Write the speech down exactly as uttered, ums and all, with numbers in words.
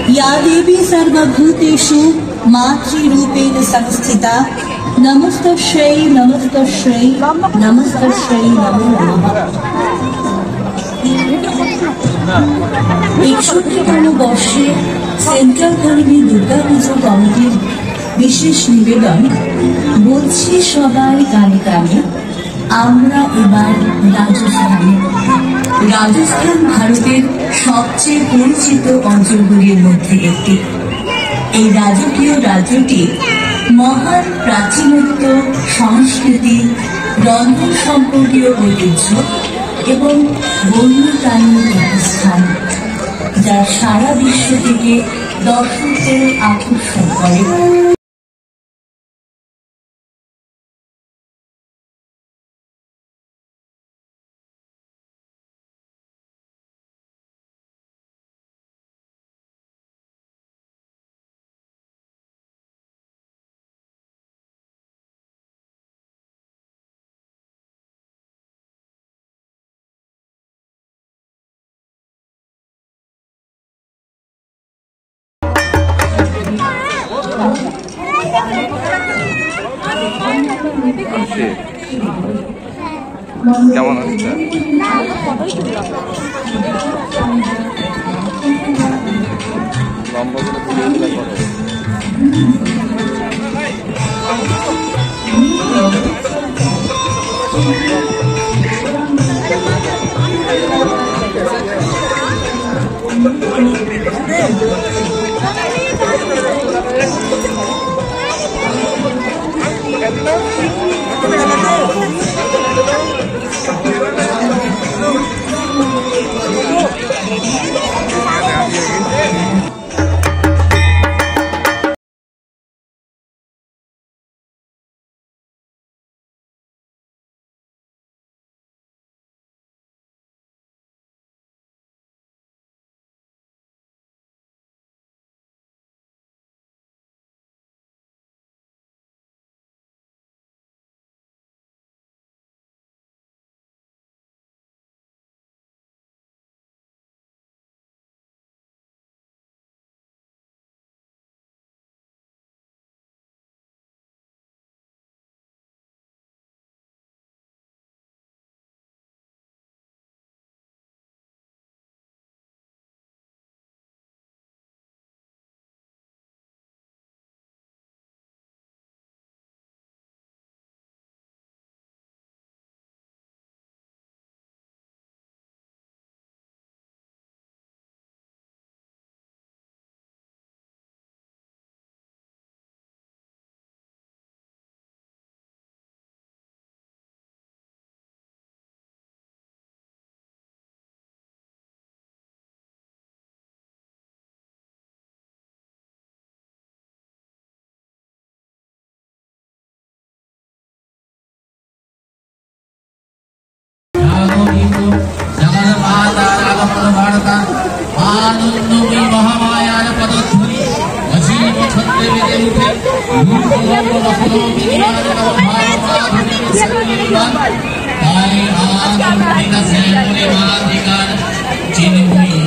या देवी सर्वभूतेषु मातृरूपेण संस्थिता नमस्तस्यै नमस्तस्यै नमस्तस्यै नमो नमः। एकষট্টিতম বর্ষে সেন্ট্রাল কলোনি দুর্গা পুজো কমিটির বিশেষ নিবেদন বলছি সবাই গানে গানে আমরা এবার রাজস্থানে। রাজস্থান ভারতের সবচেয়ে পরিচিত অঞ্চলগুলির মধ্যে একটি। এই রাজকীয় রাজ্যটি মহান প্রাচীনত্ব, সংস্কৃতি, রন্ধন সম্পর্কীয় ঐতিহ্য এবং বন্যপ্রাণীর একটি স্থান, যা সারা বিশ্ব থেকে দর্শকদের আকর্ষণ করে। কেমন হচ্ছে? লম্বা করে ভিডিওগুলো করো। आनंदमयी महामायार पदध्वनि अजीब छंदे मेरे मुखे ताई आनंदित से मुनि माधिकार जिन